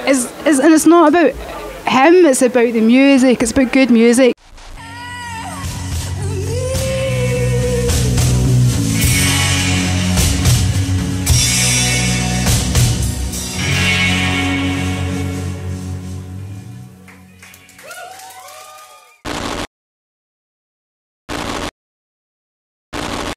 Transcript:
And it's not about him, it's about the music, it's about good music.